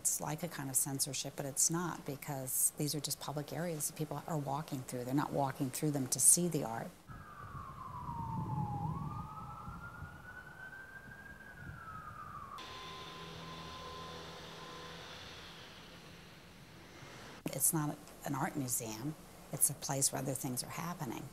it's like a kind of censorship, but it's not, because these are just public areas that people are walking through. They're not walking through them to see the art. It's not an art museum. It's a place where other things are happening.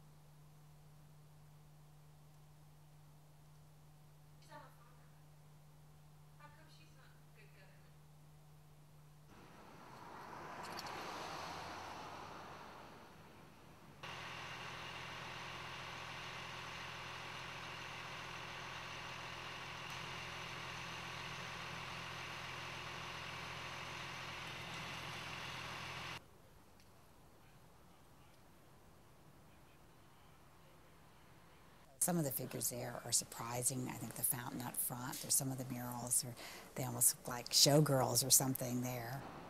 Some of the figures there are surprising. I think the fountain up front, or some of the murals, or they almost look like showgirls or something there.